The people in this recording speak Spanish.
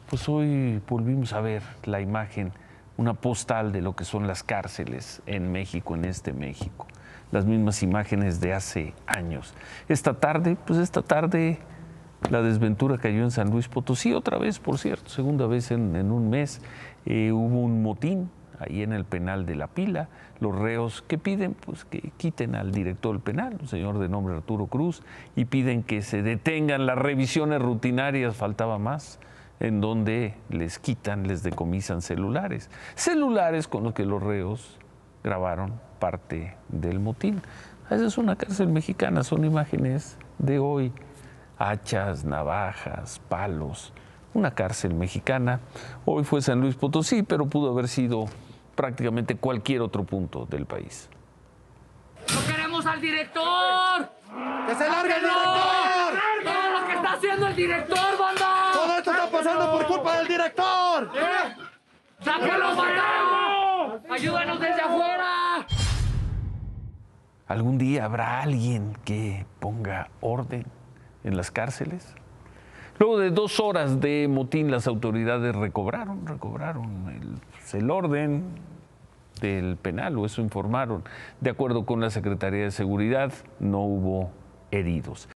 Pues hoy volvimos a ver la imagen, una postal de lo que son las cárceles en México, en este México. Las mismas imágenes de hace años. Esta tarde, la desventura cayó en San Luis Potosí, otra vez, por cierto, segunda vez en un mes. Hubo un motín ahí en el penal de La Pila. Los reos que piden, pues que quiten al director del penal, un señor de nombre Arturo Cruz, y piden que se detengan las revisiones rutinarias, faltaba más, en donde les quitan, les decomisan celulares. Celulares con los que los reos grabaron parte del motín. Esa es una cárcel mexicana, son imágenes de hoy. Hachas, navajas, palos, una cárcel mexicana. Hoy fue San Luis Potosí, pero pudo haber sido prácticamente cualquier otro punto del país. ¡No queremos al director! ¡Que se largue el director! ¡Todo lo que está haciendo el director, banda! ¡Todo esto está pasando por culpa del director! ¡Sáquenlo, banda! ¡Ayúdanos desde afuera! ¿Algún día habrá alguien que ponga orden en las cárceles? Luego de 2 horas de motín, las autoridades recobraron el orden del penal, o eso informaron. De acuerdo con la Secretaría de Seguridad, no hubo heridos.